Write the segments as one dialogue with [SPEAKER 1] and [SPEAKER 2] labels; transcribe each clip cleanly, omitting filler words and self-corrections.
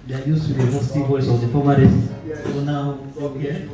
[SPEAKER 1] They are used to the musty voice of the former registrar. So now, okay.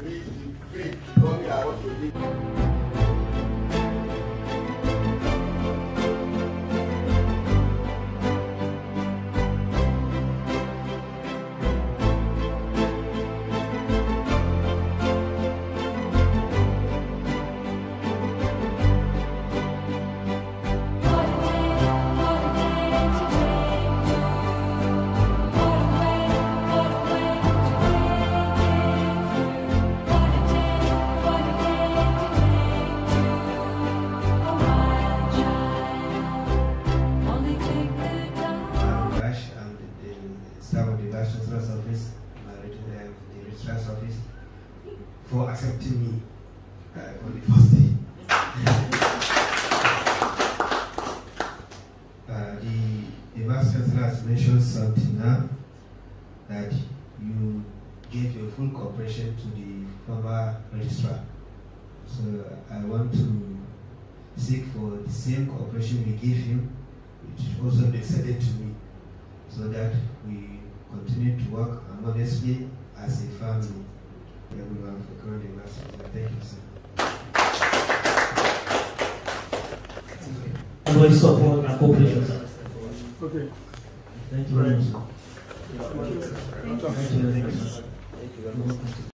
[SPEAKER 2] For accepting me on the first day. The Vice Chancellor has mentioned something now, that you gave your full cooperation to the former registrar. So I want to seek for the same cooperation we gave him, which is also extended to me, so that we continue to work harmoniously as a family. Everyone for coming in last year. Thank you, sir.
[SPEAKER 1] Everybody support and cooperation, sir.
[SPEAKER 3] Okay.
[SPEAKER 1] Thank you very much, sir.
[SPEAKER 3] Thank you.
[SPEAKER 1] Thank you very much, sir.